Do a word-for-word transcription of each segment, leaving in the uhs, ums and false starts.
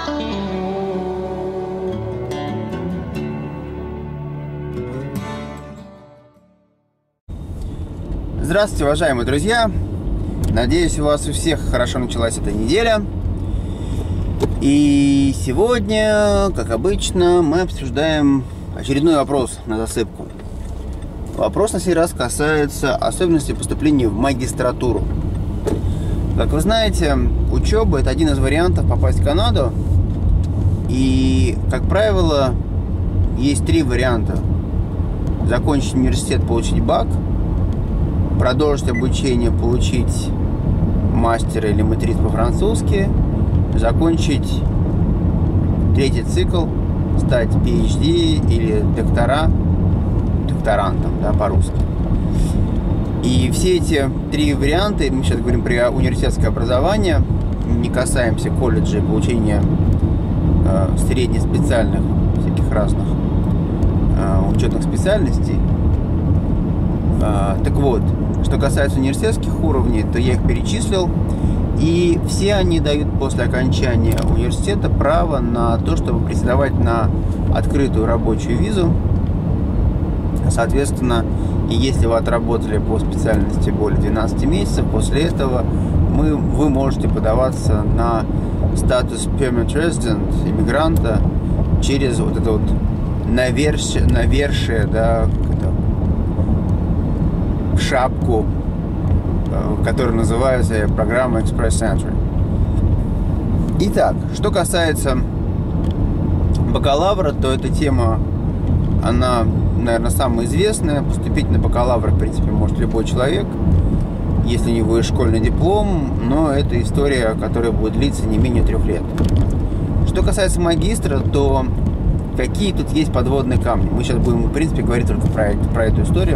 Здравствуйте, уважаемые друзья! Надеюсь, у вас у всех хорошо началась эта неделя. И сегодня, как обычно, мы обсуждаем очередной вопрос на засыпку. Вопрос на сей раз касается особенностей поступления в магистратуру. Как вы знаете, учеба – это один из вариантов попасть в Канаду. И, как правило, есть три варианта. Закончить университет, получить бак, продолжить обучение, получить мастера или матриц по-французски, закончить третий цикл, стать пи эйч ди или доктора, докторантом, да, по-русски. И все эти три варианта, мы сейчас говорим про университетское образование, не касаемся колледжа и получения э, среднеспециальных, всяких разных э, учетных специальностей. Э, так вот, что касается университетских уровней, то я их перечислил, и все они дают после окончания университета право на то, чтобы претендовать на открытую рабочую визу. Соответственно, и если вы отработали по специальности более двенадцати месяцев, после этого мы, вы можете подаваться на статус Permanent Resident, иммигранта, через вот это вот навершие, навершие, да, шапку, которая называется программа Express Entry. Итак, что касается бакалавра, то эта тема, она, наверное, самая известная. Поступить на бакалавра, в принципе, может любой человек, если у него есть школьный диплом, но это история, которая будет длиться не менее трех лет. Что касается магистра, то какие тут есть подводные камни? Мы сейчас будем, в принципе, говорить только про, про эту историю.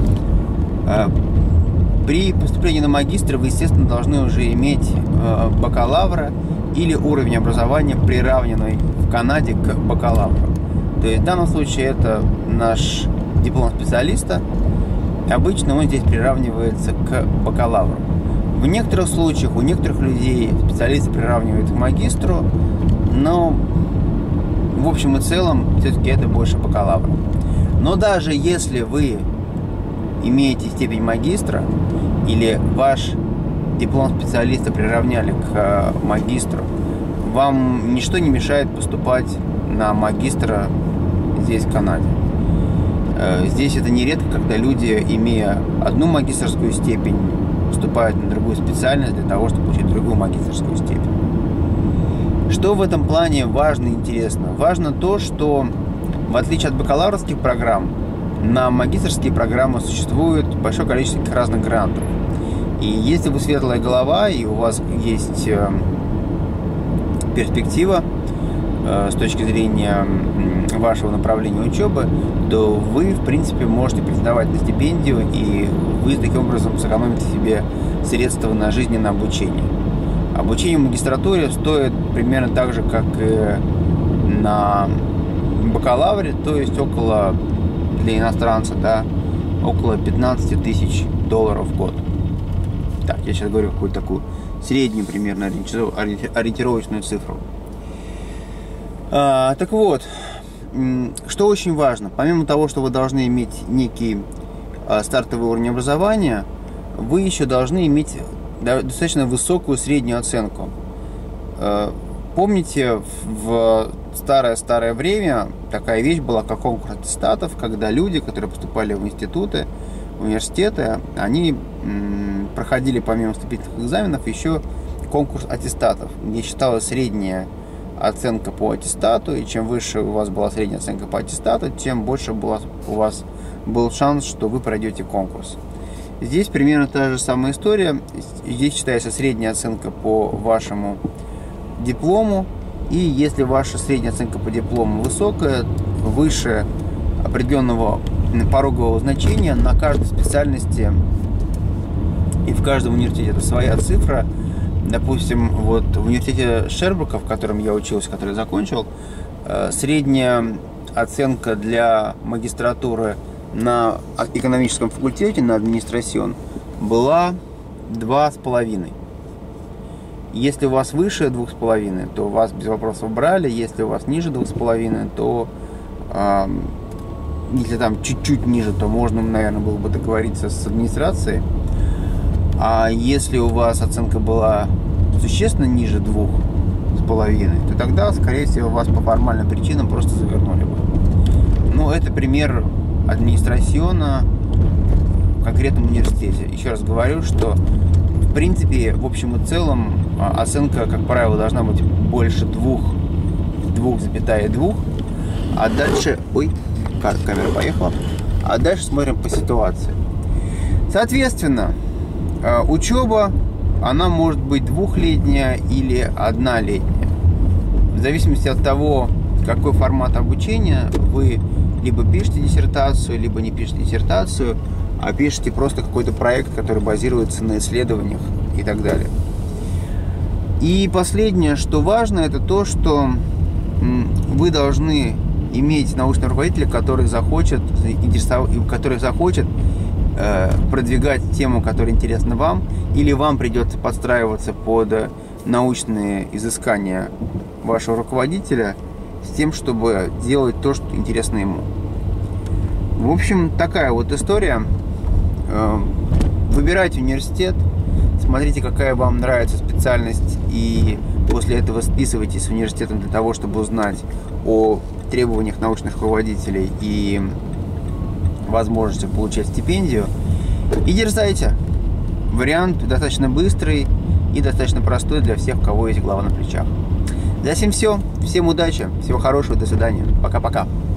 При поступлении на магистра вы, естественно, должны уже иметь э, бакалавра или уровень образования, приравненный в Канаде к бакалавру. То есть в данном случае это наш диплом специалиста. Обычно он здесь приравнивается к бакалавру. В некоторых случаях у некоторых людей специалисты приравнивают к магистру, но в общем и целом все-таки это больше бакалавра. Но даже если вы имеете степень магистра или ваш диплом специалиста приравняли к магистру, вам ничто не мешает поступать на магистра здесь, в Канаде. Здесь это нередко, когда люди, имея одну магистерскую степень, поступают на другую специальность для того, чтобы получить другую магистерскую степень. Что в этом плане важно и интересно? Важно то, что в отличие от бакалаврских программ, на магистерские программы существует большое количество разных грантов. И если вы светлая голова и у вас есть э, перспектива э, с точки зрения э, вашего направления учебы, то вы, в принципе, можете претендовать на стипендию, и вы таким образом сэкономите себе средства на жизненное обучение. Обучение в магистратуре стоит примерно так же, как и на бакалавре, то есть около, для иностранца, да, около пятнадцати тысяч долларов в год. Так, я сейчас говорю какую-то такую среднюю примерно ориентировочную цифру. А, так вот, что очень важно, помимо того, что вы должны иметь некий а, стартовый уровень образования, вы еще должны иметь достаточно высокую среднюю оценку. А, помните, в старое-старое время такая вещь была, как конкурс аттестатов, когда люди, которые поступали в институты, в университеты, они м, проходили помимо вступительных экзаменов еще конкурс аттестатов, где считалась средняя оценка по аттестату, и чем выше у вас была средняя оценка по аттестату, тем больше была, у вас был шанс, что вы пройдете конкурс. Здесь примерно та же самая история. Здесь считается средняя оценка по вашему диплому, и если ваша средняя оценка по диплому высокая, выше определенного порогового значения, на каждой специальности и в каждом университете это своя цифра. Допустим, вот в университете Шербрука, в котором я учился, который я закончил, средняя оценка для магистратуры на экономическом факультете, на администрацион, была два с половиной. Если у вас выше двух с половиной, то вас без вопросов брали. Если у вас ниже двух с половиной, то э, если там чуть-чуть ниже, то можно, наверное, было бы договориться с администрацией. А если у вас оценка была существенно ниже двух с половиной, то тогда, скорее всего, вас по формальным причинам просто завернули бы. Ну, это пример администрациона в конкретном университете. Еще раз говорю, что в принципе, в общем и целом, оценка, как правило, должна быть больше двух, двух запятая двух, а дальше, ой, камера поехала, а дальше смотрим по ситуации. Соответственно, учеба, она может быть двухлетняя или однолетняя. В зависимости от того, какой формат обучения, вы либо пишете диссертацию, либо не пишете диссертацию, а пишете просто какой-то проект, который базируется на исследованиях и так далее. И последнее, что важно, это то, что вы должны иметь научного руководителя, который захочет, который захочет э, продвигать тему, которая интересна вам, или вам придется подстраиваться под научные изыскания вашего руководителя с тем, чтобы делать то, что интересно ему. В общем, такая вот история. Выбирайте университет, смотрите, какая вам нравится специальность, и после этого списывайтесь с университетом для того, чтобы узнать о требованиях научных руководителей и возможности получать стипендию. И дерзайте. Вариант достаточно быстрый и достаточно простой для всех, у кого есть голова на плечах. За всем все. Всем удачи, всего хорошего, до свидания. Пока-пока.